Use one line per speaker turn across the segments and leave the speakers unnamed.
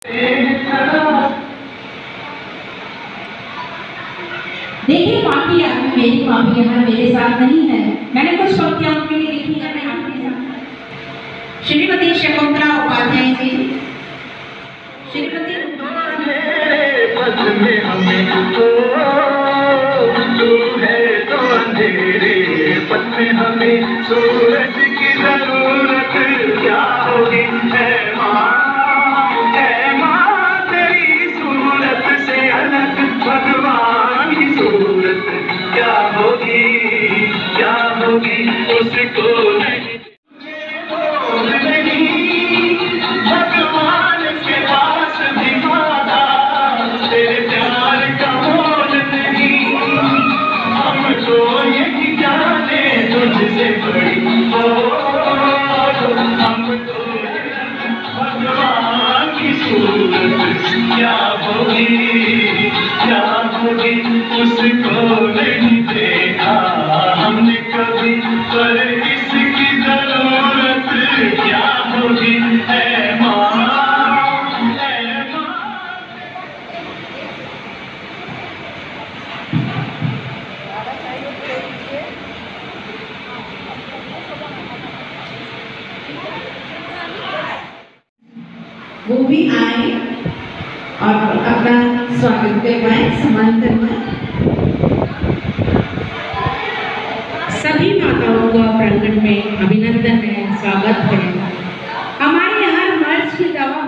देखिए माफी आज मेरी माफी यहाँ मेरे साथ नहीं है। मैंने कुछ पंक्तियां उनके लिए लिखी है। मैं आपके साथ श्रीमती शकुंतला उपाध्याय जी। श्रीमती में हमें तू है तो अंधेरे पथ में हमें सूरज की जरूरत क्या होगी। तेरी सूरत से अलग भगवान की सूरत क्या होगी उसको नहीं भगवान के पास भी माता तेरे प्यार का मोल नहीं। हम तो यही जाने तुझसे बड़ी हो, हम तो भगवान की सूरत क्या होगी उसको नहीं देखा हमने कभी, पर इसकी जरूरत क्या होगी है माँ। वो भी आए और अपना स्वागत करवाए, सम्मान करवाए। सभी माताओं को प्रांगण में अभिनंदन है, स्वागत है। हमारे यहाँ मर्ज की दवा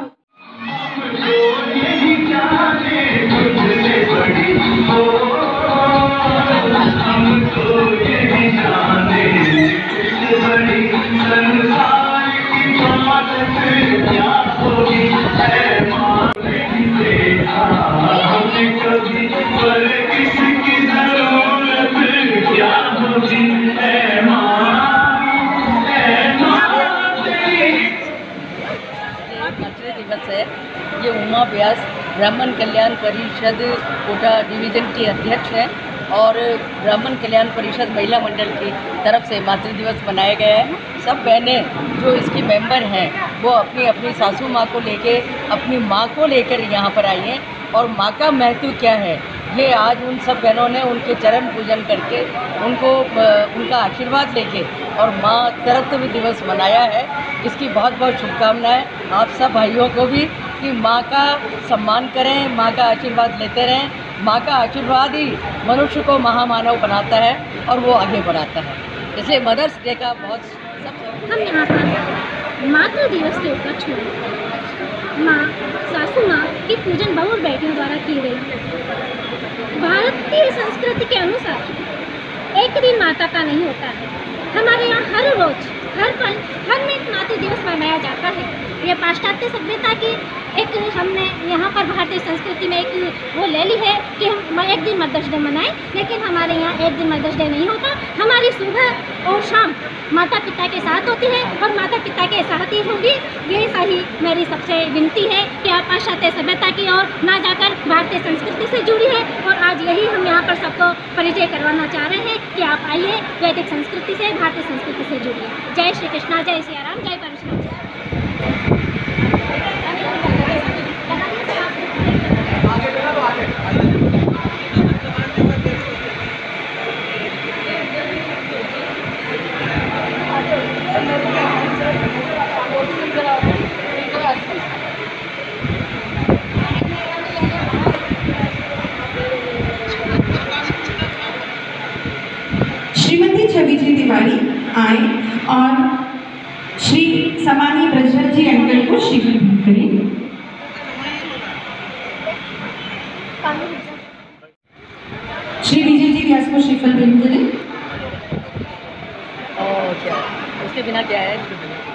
दिवस है। ये उमा व्यास ब्राह्मण कल्याण परिषद कोटा डिवीज़न की अध्यक्ष हैं और ब्राह्मण कल्याण परिषद महिला मंडल की तरफ से मातृ दिवस मनाया गया है। सब बहनें जो इसकी मेंबर हैं वो अपनी अपनी सासू माँ को लेके, अपनी माँ को लेकर यहाँ पर आई हैं और माँ का महत्व क्या है ये आज उन सब बहनों ने उनके चरण पूजन करके उनका आशीर्वाद लेके और माँ तरत्व दिवस मनाया है। इसकी बहुत बहुत शुभकामनाएं आप सब भाइयों को भी कि माँ का सम्मान करें, माँ का आशीर्वाद लेते रहें। माँ का आशीर्वाद ही मनुष्य को महामानव बनाता है और वो आगे बढ़ाता है। इसलिए मदर्स डे का बहुत
हम यहाँ पर मातृ दिवस के उपलक्ष्य में माँ सासू माँ की पूजन बहु बेटियों द्वारा की गई। भारतीय संस्कृति के अनुसार एक दिन माता का नहीं होता है। हमारे यहाँ हर रोज हर पल हर मिनट मातृ दिवस मनाया जाता है। ये पाश्चात्य सभ्यता की एक हमने यहाँ पर भारतीय संस्कृति में एक वो ले ली है कि हम एक दिन मदर्स डे मनाएं, लेकिन हमारे यहाँ एक दिन मदर्स डे नहीं होता। हमारी सुबह और शाम माता पिता के साथ होती है और माता पिता के साथ ही होगी। यही सही मेरी सबसे विनती है कि आप पाश्चात्य सभ्यता की ओर ना जाकर भारतीय संस्कृति से जुड़ी है और आज यही हम यहाँ पर सबको परिचय करवाना चाह रहे हैं कि आप आइए वैदिक संस्कृति से, भारतीय संस्कृति से जुड़िए। जय श्री कृष्णा, जय सिया राम, जय परशुराम।
श्रीमती छवि जी तिवारी आए और श्री समानी ब्रजभर जी अंकल को श्रीफल भेंट करें। श्री विजय जी व्यास को श्रीफल भेंट करें।
क्या उसके बिना क्या है।